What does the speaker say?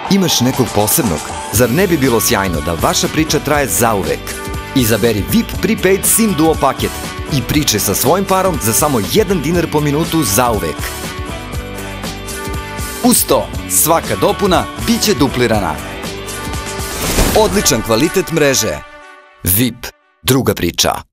Imaš nekog posebnog? Zar ne bi bilo sjajno da vaša priča traje zauvek? Izaberi VIP Prepaid SIM Duo paket i pričaj sa svojim parom za samo 1 dinar po minutu zauvek. Uz to, svaka dopuna biće duplirana. Odličan kvalitet mreže. VIP, druga priča.